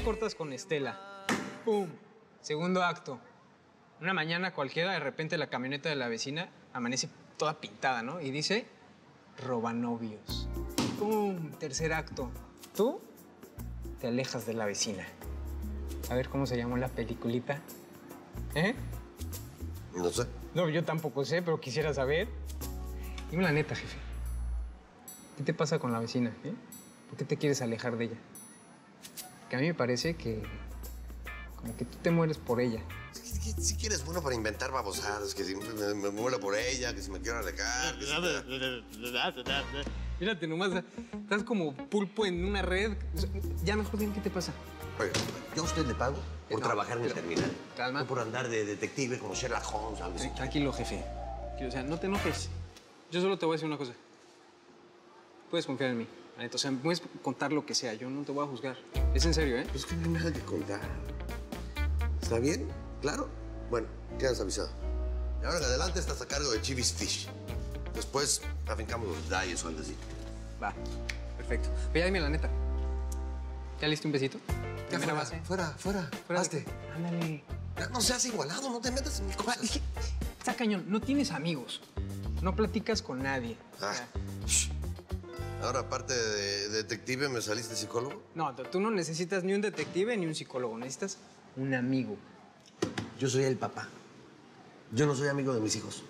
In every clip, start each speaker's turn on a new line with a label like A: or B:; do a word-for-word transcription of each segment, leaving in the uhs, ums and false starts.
A: cortas con Estela. ¡Pum! Segundo acto. Una mañana cualquiera, de repente la camioneta de la vecina amanece toda pintada, ¿no? Y dice, robanovios. ¡Pum! Tercer acto. Tú te alejas de la vecina. A ver cómo se llamó la peliculita. ¿Eh?
B: No sé.
A: No, yo tampoco sé, pero quisiera saber. Dime la neta, jefe. ¿Qué te pasa con la vecina, eh? ¿Por qué te quieres alejar de ella? Que a mí me parece que... como que tú te mueres por ella.
B: Si, si, si quieres bueno para inventar babosadas, que si me, me muero por ella, que si me quiero alejar, que si...
A: Mírate nomás, estás como pulpo en una red. Ya mejor dime qué te pasa.
B: Oiga, yo a usted le pago por
A: no,
B: trabajar en el terminal.
A: Calma.
B: No por andar de detective como Sherlock Holmes, algo así.
A: Tranquilo, jefe. O sea, no te enojes. Yo solo te voy a decir una cosa. Puedes confiar en mí. O sea, me puedes contar lo que sea. Yo no te voy a juzgar. Es en serio, ¿eh?
B: Pues que no hay nada que contar. ¿Está bien? ¿Claro? Bueno, quedas avisado. Y ahora en adelante estás a cargo de Chivis Fish. Después afincamos los detalles o algo así.
A: Va, perfecto. Pero ya dime la neta. ¿Ya le diste un besito?
B: Ya fuera, base. fuera, fuera, fuera. Hazte.
A: Ándale.
B: No seas igualado, no te metas en mis cosas.
A: Es que, está cañón, no tienes amigos. No platicas con nadie.
B: Ah. O sea. Ahora, aparte de detective, ¿me saliste psicólogo?
A: No, tú no necesitas ni un detective ni un psicólogo. Necesitas un amigo.
B: Yo soy el papá. Yo no soy amigo de mis hijos.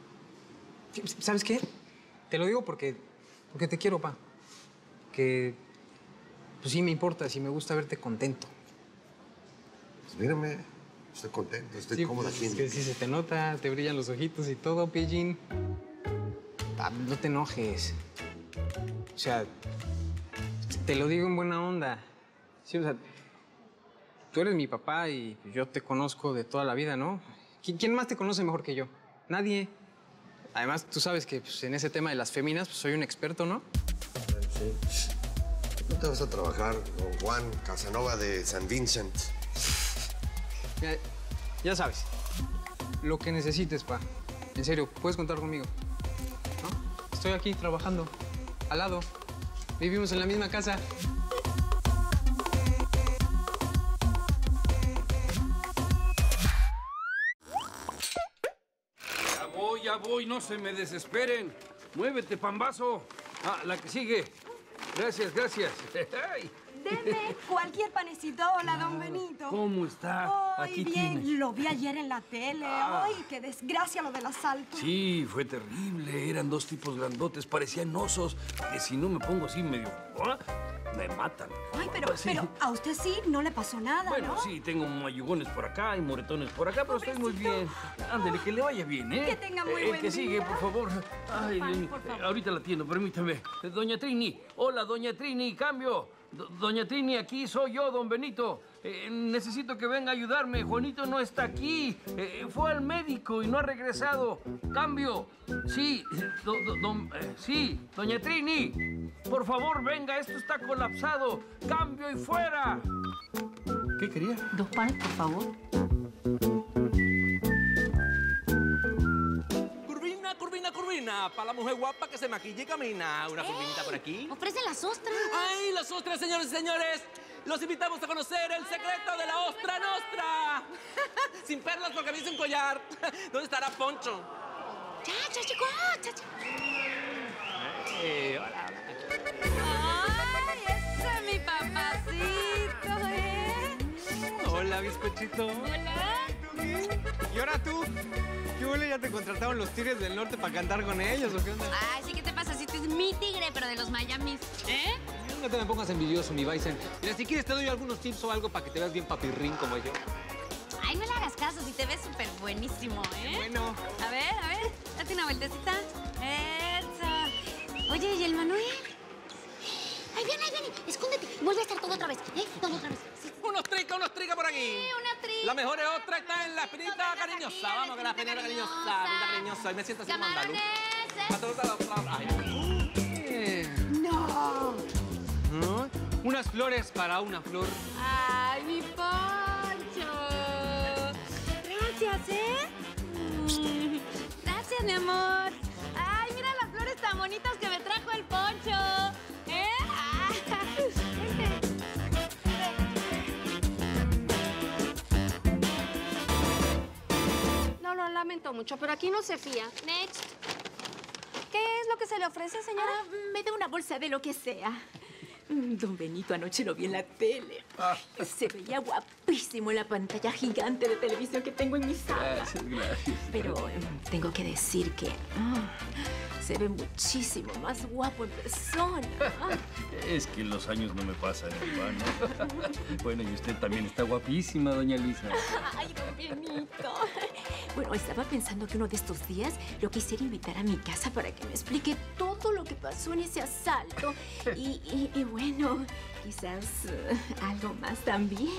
A: ¿Sabes qué? Te lo digo porque, porque te quiero, pa. Que, pues sí me importa, sí me gusta verte contento.
B: Pues mírame, estoy contento, estoy
A: sí,
B: cómodo
A: pues,
B: aquí.
A: Es que sí se te nota, te brillan los ojitos y todo, Pillín. Pa, no te enojes. O sea, te lo digo en buena onda. Sí, o sea, tú eres mi papá y yo te conozco de toda la vida, ¿no? ¿Quién más te conoce mejor que yo? Nadie. Además, tú sabes que pues, en ese tema de las féminas pues, soy un experto, ¿no?
B: Sí. ¿No te vas a trabajar con Juan Casanova de San Vincent?
A: Mira, ya sabes, lo que necesites, pa. En serio, puedes contar conmigo. ¿No? Estoy aquí trabajando, al lado. Vivimos en la misma casa.
C: Ya voy, no se me desesperen. Muévete, pambazo. Ah, la que sigue. Gracias, gracias.
D: Deme cualquier panecito. Hola, don Benito.
C: ¿Cómo está?
D: Ay,
C: Aquí
D: bien.
C: tienes.
D: Lo vi ayer en la tele.
C: Ah.
D: Ay, qué desgracia lo del asalto.
C: Sí, fue terrible. Eran dos tipos grandotes, parecían osos. Que si no me pongo así medio... ¿ah? Me matan.
D: Ay, pero,
C: Sí.
D: pero a usted sí no le pasó nada,
C: Bueno,
D: ¿no?
C: sí, tengo mayugones por acá y moretones por acá, pero estoy muy
D: Pobrecito.
C: bien. Ándele, que le vaya bien, ¿eh?
D: Que tenga muy
C: Eh,
D: buen
C: que sigue,
D: día.
C: por favor. Ay,
D: Pan,
C: Dios mío.
D: por favor.
C: Eh, ahorita la atiendo, permítame. Eh, Doña Trini. Hola, doña Trini, cambio. Do- doña Trini, aquí soy yo, don Benito. Eh, necesito que venga a ayudarme. Juanito no está aquí. Eh, fue al médico y no ha regresado. Cambio. Sí, do- do- don- eh, sí, doña Trini. Por favor, venga, esto está colapsado. Cambio y fuera. ¿Qué quería?
E: Dos panes, por favor.
F: Curvina, curvina, curvina. Para la mujer guapa que se maquilla y camina. Una curvinita por aquí.
E: Ofrecen las ostras.
F: ¡Ay, las ostras, señores y señores! Los invitamos a conocer el secreto de la ostra nostra. Sin perlas porque me hice un collar. ¿Dónde estará Poncho?
E: Ya, ya llegó. Ya, ya.
F: Eh, hola, hola.
E: Ay, ese es mi papacito, ¿eh?
A: Hola, bizcochito.
E: Hola.
A: ¿Y ahora tú? ¿Qué huele? ¿Ya te contrataron los Tigres del Norte para cantar con ellos o qué onda?
E: Ay, sí, ¿qué te pasa? Si este es mi tigre, pero de los Miamis, ¿eh?
A: No te me pongas envidioso, mi Bison. Mira, si quieres te doy algunos tips o algo para que te veas bien papirrín como yo.
E: Ay, no le hagas caso, si te ves súper buenísimo, ¿eh?
A: Bueno.
E: A ver, a ver, date una vueltecita. Eso. Oye, ¿y el Manuel? Ahí viene, ahí viene. Escóndete. Vuelve a estar todo otra vez, ¿eh? Todo otra vez. Sí.
F: Unos tricas, unos tricas por aquí.
E: Sí, una tri.
F: La mejor ostra está en la espinita cariñosa. Vamos con la espinita cariñosa, espinita cariñosa. Y me siento así como andaluz.
E: Camarones.
F: A todos los- Ay.
A: Eh,
D: No.
A: ¿no? Unas flores para una flor.
E: Ay, mi Poncho. Gracias, ¿eh? Mm, Gracias, mi amor. Ay, mira las flores tan bonitas que me trajo el Poncho. ¿Eh? Ah, vente. mucho, pero aquí no se fía. Next.
D: ¿Qué es lo que se le ofrece, señora?
G: Ah, me da una bolsa de lo que sea. Mm, Don Benito anoche lo vi en la tele. Se veía guapísimo en la pantalla gigante de televisión que tengo en mi sala.
C: Gracias, gracias.
G: Pero eh, tengo que decir que mm, se ve muchísimo más guapo en persona.
C: Es que los años no me pasan en vano. Bueno, y usted también está guapísima, doña Luisa.
G: Ay, Don Benito. Bueno, estaba pensando que uno de estos días lo quisiera invitar a mi casa para que me explique todo lo que pasó en ese asalto. Y, y, y bueno, quizás eh, algo más también.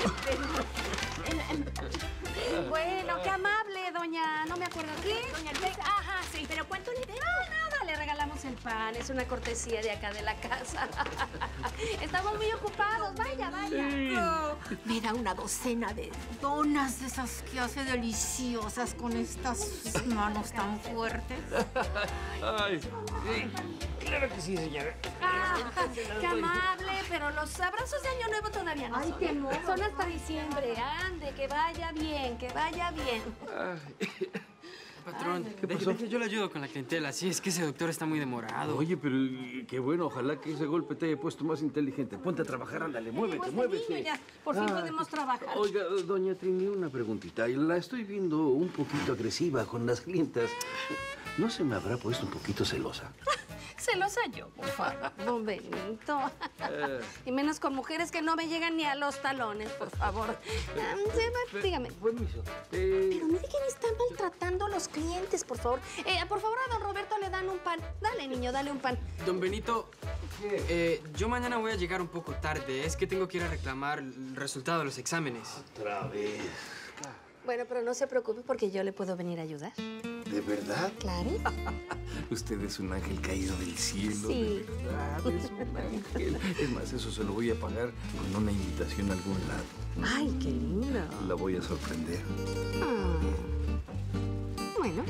G: Pero,
D: Bueno, qué amable, doña... No me acuerdo qué.
G: doña Luisa,
D: Ajá, sí.
G: ¿pero cuánto le debo?
D: Nada, le regalamos el pan. Es una cortesía de acá de la casa. Estamos muy ocupados. Vaya, vaya.
G: Me da una docena de donas de esas que hace deliciosas con estas manos tan fuertes.
C: Ay, sí, claro que sí, señora.
D: Ah, qué amable, pero los abrazos de Año Nuevo todavía no son.
E: qué mono.
D: Son hasta diciembre. Ande, que vaya bien, que vaya bien.
A: Patrón,
C: ¿Qué
A: deje-
C: pasó?
A: deje, yo le ayudo con la clientela. Sí, es que ese doctor está muy demorado.
C: Oye, pero eh, qué bueno, ojalá que ese golpe te haya puesto más inteligente. Ponte a trabajar, ándale, muévete,
D: Pues,
C: muévete.
D: niño, ya, por fin podemos trabajar.
C: Oiga, doña Trini, una preguntita. La estoy viendo un poquito agresiva con las clientas. ¿No se me habrá puesto un poquito celosa?
D: Celosa yo, por favor. Don Benito. Y menos con mujeres que no me llegan ni a los talones, por favor. Ah, sí, va, dígame.
C: Permiso. Eh,
D: Pero mire que me están maltratando a los clientes, por favor. Eh, por favor, a don Roberto le dan un pan. Dale, niño, dale un pan.
A: Don Benito, eh, yo mañana voy a llegar un poco tarde. Es que tengo que ir a reclamar el resultado de los exámenes.
B: Otra vez.
D: Bueno, pero no se preocupe porque yo le puedo venir a ayudar.
B: ¿De verdad?
D: Claro.
C: usted es un ángel caído del cielo.
D: Sí.
C: De verdad, es un ángel. Es más, eso se lo voy a pagar con una invitación a algún lado.
D: Ay, qué lindo.
C: La voy a sorprender.
D: Ah. Bueno.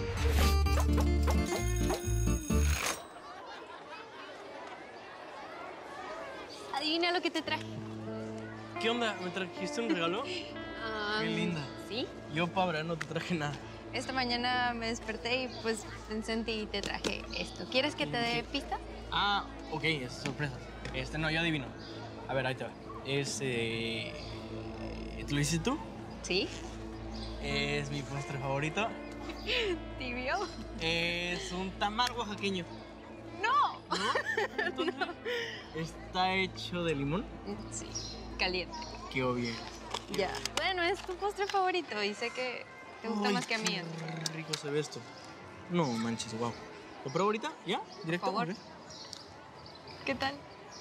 E: Adivina lo que te traje.
F: ¿Qué onda? ¿Me trajiste un regalo?
E: Ah,
F: Qué linda.
E: ¿Sí?
F: Yo, Pabra, no te traje nada.
E: Esta mañana me desperté y pues pensé en ti y te traje esto. ¿Quieres que te dé pista?
F: Ah, ok, es sorpresa. Este, no, yo adivino. A ver, ahí te va. Es, eh... ¿Te lo hiciste tú?
E: Sí.
F: Es mi postre favorito.
E: ¿Tibio?
F: Es un tamal oaxaqueño.
E: ¡No!
F: ¿No? Entonces, ¿está hecho de limón?
E: Sí, caliente.
F: Qué obvio.
E: Ya. Bueno, es tu postre favorito y sé que te gusta
F: Ay,
E: más que a mí.
F: qué rico se ve esto. No manches, wow. ¿Lo pruebo ahorita? ¿Ya? ¿Directo?
E: Por favor.
F: Ok.
E: ¿Qué tal?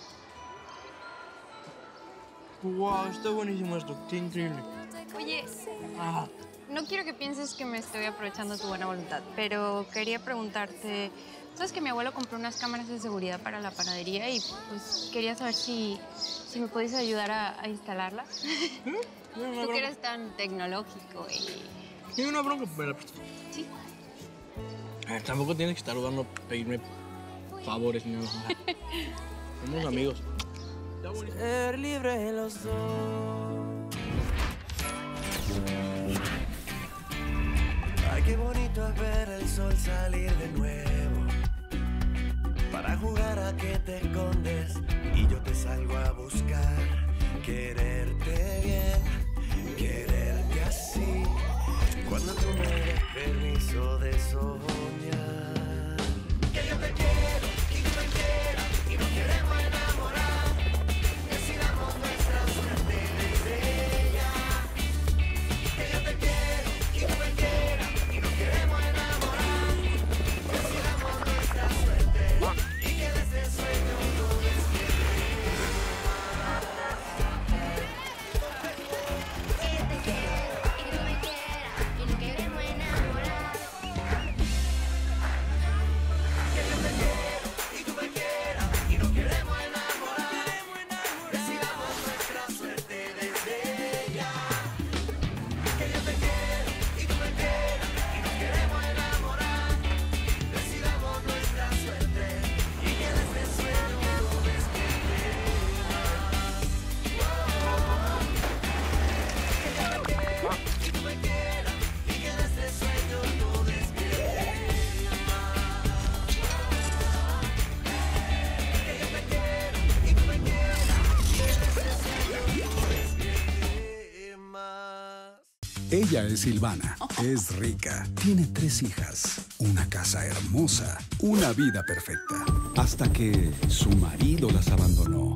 F: Wow, está buenísimo esto. Qué increíble.
E: Oye,
F: Ah,
E: no quiero que pienses que me estoy aprovechando tu buena voluntad, pero quería preguntarte... Sabes que mi abuelo compró unas cámaras de seguridad para la panadería y pues quería saber si, si me podías ayudar a, a instalarlas.
F: no, no,
E: Tú
F: bronca.
E: que eres tan tecnológico y...
F: Tiene una bronca, pero...
E: Sí.
F: A ver, tampoco tienes que estar dudando pedirme favores ni nada. Somos amigos.
H: Ser libre los dos. Ay, qué bonito es ver el sol salir de nuevo. Para jugar a que te escondes y yo te salgo a buscar. Quererte bien, quererte así. Cuando tú me des permiso de soñar. Que yo te quiero y tú me quieras y nos queremos enamorar. Decidamos nuestra suerte bella. Que yo te quiero y tú me quieras y nos queremos enamorar. Decidamos nuestra suerte y que de ese sueño no despiertes.
E: Que te quiero y tú me quieras y nos queremos enamorar.
I: Ella es Silvana, es rica, tiene tres hijas, una casa hermosa, una vida perfecta. Hasta que su marido las abandonó.